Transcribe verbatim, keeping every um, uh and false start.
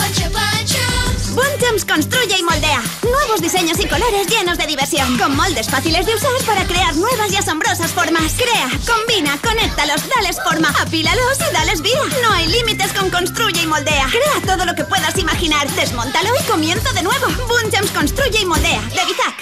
Bungems construye y moldea. Nuevos diseños y colores llenos de diversión. Con moldes fáciles de usar para crear nuevas y asombrosas formas. Crea, combina, conéctalos, dales forma, apílalos y dales vida. No hay límites con construye y moldea. Crea todo lo que puedas imaginar. Desmóntalo y comienza de nuevo. Bungems construye y moldea. De Bizak.